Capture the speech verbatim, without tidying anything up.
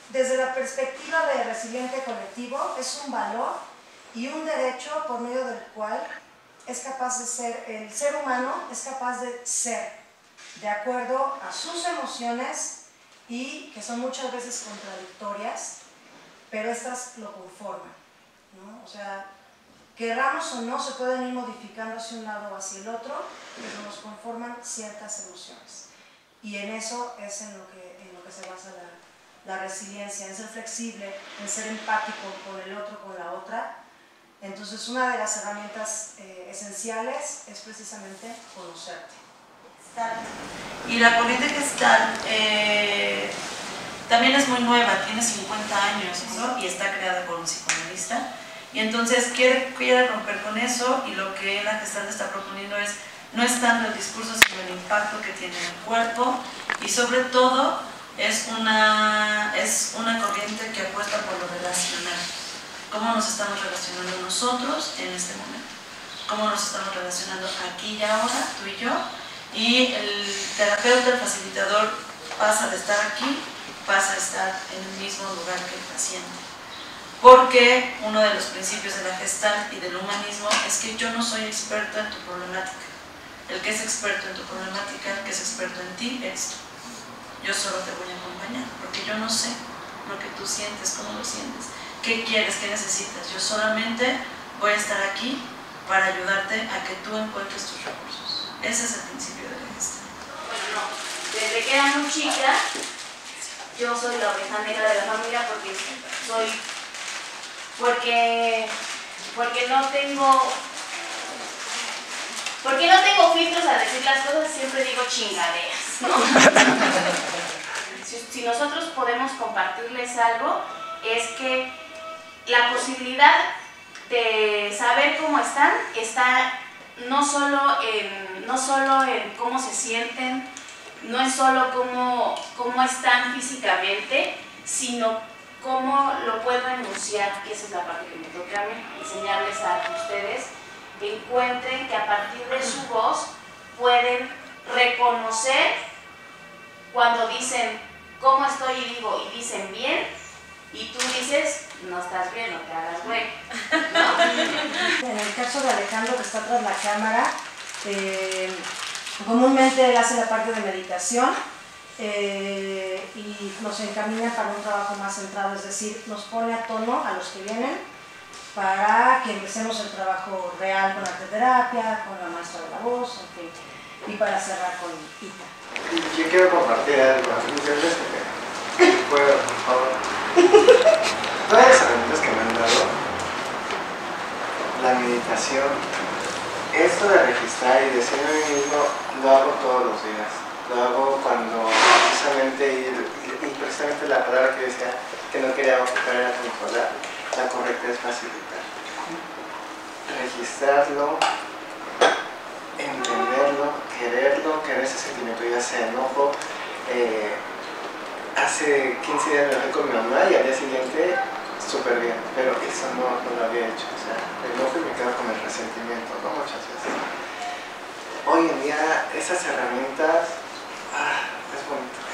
desde la perspectiva de resiliente colectivo, es un valor y un derecho por medio del cual es capaz de ser, el ser humano es capaz de ser de acuerdo a sus emociones y que son muchas veces contradictorias, pero estas lo conforman, ¿no? O sea, querramos o no, se pueden ir modificando hacia un lado o hacia el otro, pero nos conforman ciertas emociones. Y en eso es en lo que, en lo que se basa la, la resiliencia, en ser flexible, en ser empático con el otro, con la otra. Entonces, una de las herramientas eh, esenciales es precisamente conocerte. Y la corriente Gestalt eh, también es muy nueva, tiene cincuenta años, ¿no? Y está creada por un psicoanalista. Y entonces quiere, quiere romper con eso, y lo que la Gestalt está proponiendo es no es tanto el discurso, sino el impacto que tiene en el cuerpo, y sobre todo es una, es una corriente que apuesta por lo relacional. Cómo nos estamos relacionando nosotros en este momento, cómo nos estamos relacionando aquí y ahora, tú y yo, y el terapeuta, el facilitador, pasa de estar aquí, pasa a estar en el mismo lugar que el paciente. Porque uno de los principios de la Gestalt y del humanismo es que yo no soy experto en tu problemática. El que es experto en tu problemática, el que es experto en ti, eres tú. Yo solo te voy a acompañar, porque yo no sé lo que tú sientes, cómo lo sientes, qué quieres, qué necesitas. Yo solamente voy a estar aquí para ayudarte a que tú encuentres tus recursos. Ese es el principio de la Gestalt. Bueno, no. Desde que era muy chica, yo soy la oveja negra de la familia porque soy... Porque, porque no tengo porque no tengo filtros a decir las cosas, siempre digo chingaderas, ¿no? si, si nosotros podemos compartirles algo, es que la posibilidad de saber cómo están está no solo en, no solo en cómo se sienten, no es solo cómo, cómo están físicamente, sino cómo lo puedo enunciar, que esa es la parte que me toca a mí, enseñarles a ustedes que encuentren que a partir de su voz pueden reconocer cuando dicen cómo estoy y digo, y dicen bien, y tú dices, no estás bien, no te hagas güey, ¿no? En el caso de Alejandro, que está tras la cámara, eh, comúnmente él hace la parte de meditación, Eh, y nos encamina para un trabajo más centrado, es decir, nos pone a tono a los que vienen para que empecemos el trabajo real con arteterapia, con la maestra de la voz, en fin, y para cerrar con Ita. Yo quiero compartir algo, si puedo, por favor. Todas las herramientas que me han dado, la meditación, esto de registrar y decir a mí mismo, lo hago todos los días. Lo hago cuando precisamente, y precisamente la palabra que decía que no quería ocupar era controlar, la correcta es facilitar. Registrarlo, entenderlo, quererlo, querer ese sentimiento, ya sea enojo. Eh, hace quince días me fui con mi mamá y al día siguiente súper bien, pero eso no, no lo había hecho. O sea, el enojo y me quedo con el resentimiento, ¿no? Muchas veces. Hoy en día esas herramientas, ah, es bonito.